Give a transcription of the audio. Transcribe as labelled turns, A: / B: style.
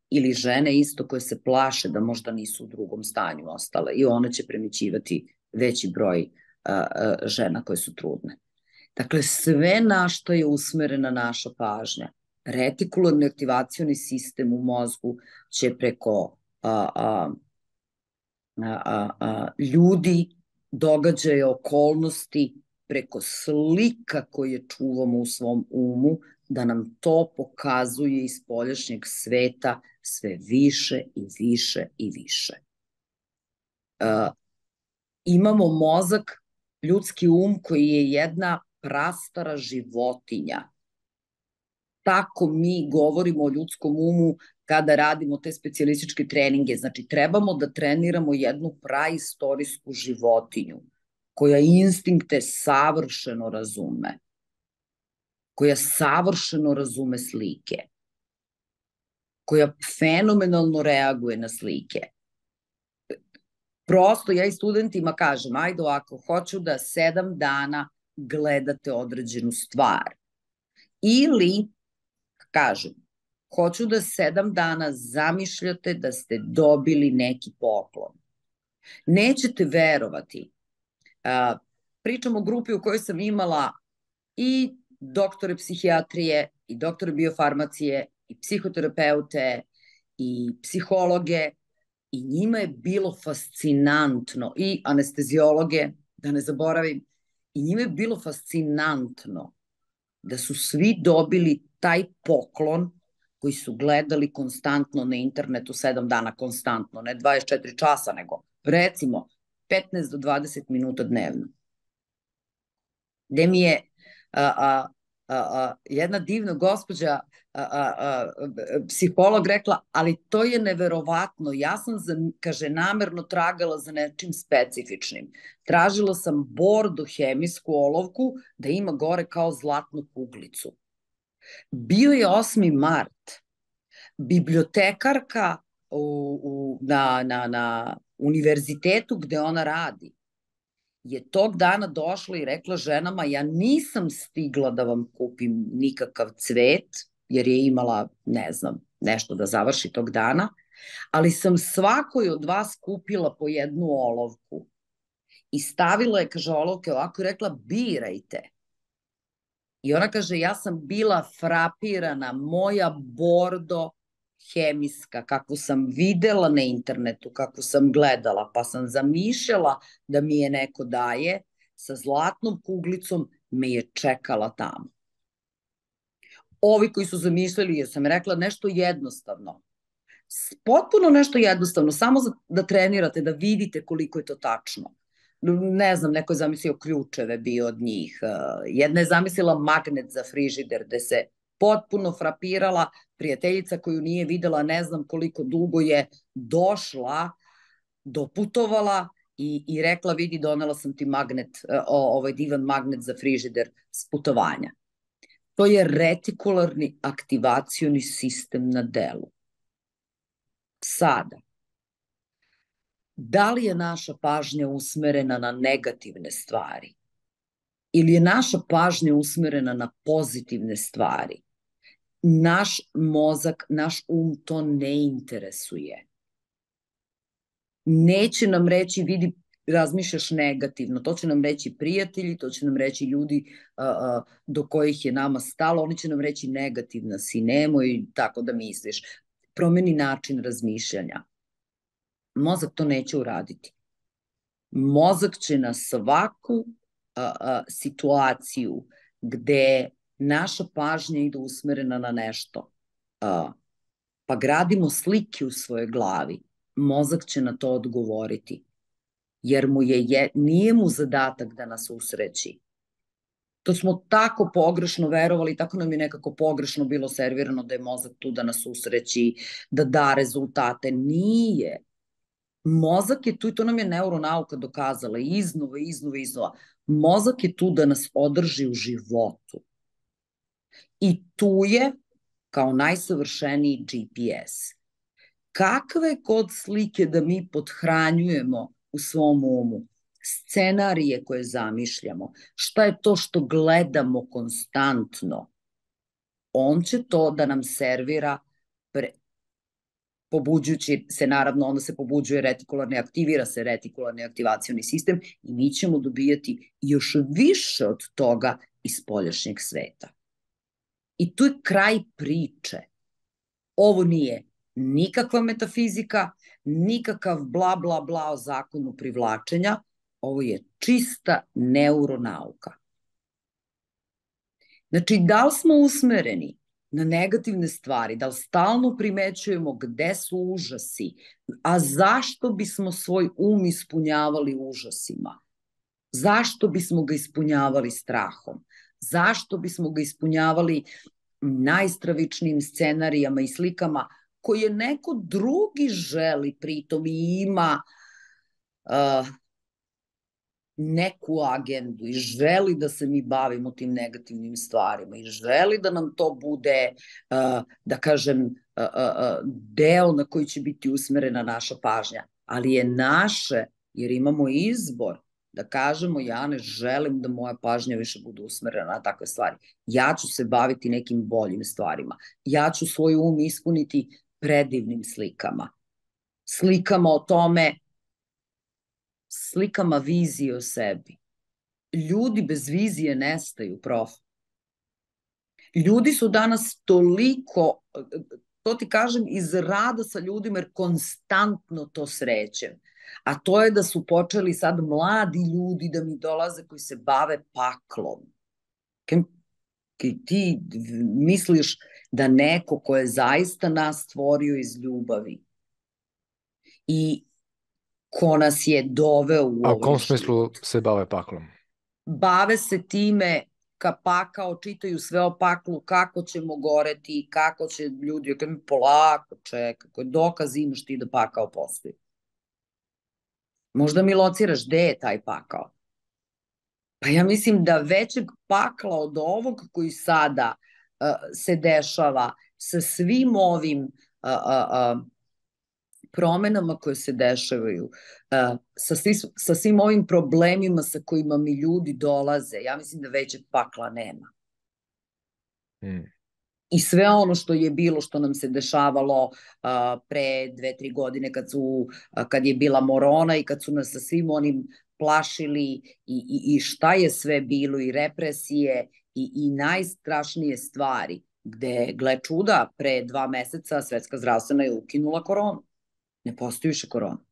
A: ili žene isto koje se plaše da možda nisu u drugom stanju ostale i one će primećivati veći broj žena koje su trudne. Dakle, sve na što je usmerena naša pažnja, retikularni aktivacioni sistem u mozgu će preko ljudi, događaja, okolnosti, preko slika koje čuvamo u svom umu, da nam to pokazuje iz spoljašnjeg sveta sve više i više i više. Imamo mozak, ljudski koji je jedna prastara životinja. Tako mi govorimo o ljudskom umu kada radimo te specijalističke treninge. Znači, trebamo da treniramo jednu praistorijsku životinju koja instinkte savršeno razume, koja savršeno razume slike, koja fenomenalno reaguje na slike. Prosto ja i studentima kažem, ajde ovako, hoću da 7 dana gledate određenu stvar. Ili, kažem, hoću da 7 dana zamišljate da ste dobili neki poklon. Nećete verovati. Pričam o grupi u kojoj sam imala i doktore psihijatrije, i doktore biofarmacije, i psihoterapeute, i psihologe, i njima je bilo fascinantno, i anesteziologe, da ne zaboravim, i njima je bilo fascinantno da su svi dobili taj poklon koji su gledali konstantno na internetu 7 dana, konstantno, ne 24 časa, nego recimo 15 do 20 minuta dnevno. Gde mi je jedna divna gospođa, psiholog, rekla, ali to je neverovatno, ja sam, kaže, namerno tragala za nečim specifičnim. Tražila sam bordo-hemijsku olovku da ima gore kao zlatnu kuglicu. Bio je 8. mart. Bibliotekarka na univerzitetu gde ona radi je tog dana došla i rekla ženama, ja nisam stigla da vam kupim nikakav cvet, jer je imala, ne znam, nešto da završi tog dana, ali sam svakoj od vas kupila po jednu olovku. I stavila je, kaže, olovke ovako i rekla, birajte. I ona kaže, ja sam bila frapirana, moja bordo hemijska, kakvu sam videla na internetu, kakvu sam gledala, pa sam zamišljala da mi je neko daje, sa zlatnom kuglicom me je čekala tamo. Ovi koji su zamišljali, jer sam rekla nešto jednostavno, potpuno nešto jednostavno, samo da trenirate, da vidite koliko je to tačno. Ne znam, neko je zamislio ključeve bio od njih. Jedna je zamislila magnet za frižider, gde se potpuno frapirala prijateljica koju nije videla, ne znam koliko dugo je došla, doputovala i rekla, vidi, donela sam ti magnet, ovaj divan magnet za frižider s putovanja. To je retikularni aktivacioni sistem na delu. Sada, da li je naša pažnja usmerena na negativne stvari ili je naša pažnja usmerena na pozitivne stvari? Naš mozak, naš to ne interesuje. Neće nam reći, vidi, razmišljaš negativno, to će nam reći prijatelji, to će nam reći ljudi do kojih je nama stalo, oni će nam reći negativna si, nemoj tako da misliš. Promeni način razmišljanja. Mozak to neće uraditi. Mozak će na svaku situaciju gde naša pažnja ide usmerena na nešto, pa gradimo slike u svojoj glavi, mozak će na to odgovoriti, jer nije mu zadatak da nas usreći. To smo tako pogrešno verovali, tako nam je nekako pogrešno bilo servirano da je mozak tu da nas usreći, da da rezultate. Nije. Mozak je tu, i to nam je neuronauka dokazala, iznova. Mozak je tu da nas održi u životu. I tu je kao najsavršeniji GPS. Kakve god slike da mi podhranjujemo u svom umu, scenarije koje zamišljamo, šta je to što gledamo konstantno, on će to da nam servira pobuđujući se, naravno, onda se pobuđuje retikularni, aktivira se retikularni aktivacioni sistem i mi ćemo dobijati još više od toga iz spoljašnjeg sveta. I tu je kraj priče. Ovo nije nikakva metafizika, nikakav bla, bla, bla o zakonu privlačenja. Ovo je čista neuronauka. Znači, da li smo usmereni na negativne stvari, da li stalno primećujemo gde su užasi, a zašto bismo svoj ispunjavali užasima? Zašto bismo ga ispunjavali strahom? Zašto bismo ga ispunjavali najstravičnijim scenarijama i slikama koje neko drugi želi pritom i ima neku agendu i želi da se mi bavimo tim negativnim stvarima i želi da nam to bude, da kažem, deo na koji će biti usmerena naša pažnja. Ali je naše, jer imamo izbor, da kažemo ja ne želim da moja pažnja više bude usmerena na takve stvari. Ja ću se baviti nekim boljim stvarima. Ja ću svoj ispuniti predivnim slikama. Slikama o tome, slikama vizije o sebi. Ljudi bez vizije nestaju, prof. Ljudi su danas toliko, to ti kažem iz rada sa ljudima, jer konstantno to srećem. A to je da su počeli sad mladi ljudi da mi dolaze koji se bave paklom. Ti misliš da neko ko je zaista nas stvorio iz ljubavi i ko nas je doveo u ovaj
B: A u kom smislu se bave paklom?
A: Bave se time pakao, čitaju sve o paklu, kako ćemo goreti, kako će ljudi, polako čekaj, koji dokaz imaš ti da pakao postoji? Možda mi lociraš gde je taj pakao? Pa ja mislim da većeg pakla od ovog koji sada se dešava sa svim ovim promenama koje se dešavaju, sa svim ovim problemima sa kojima mi ljudi dolaze, ja mislim da većeg pakla nema. I sve ono što je bilo, što nam se dešavalo pre 2-3 godine kad je bila Morona i kad su nas sa svim onim plašili i šta je sve bilo i represije i najstrašnije stvari, gde, gle čuda, pre 2 meseca Svetska zdravstvena je ukinula koronu. Ne postoji više korona.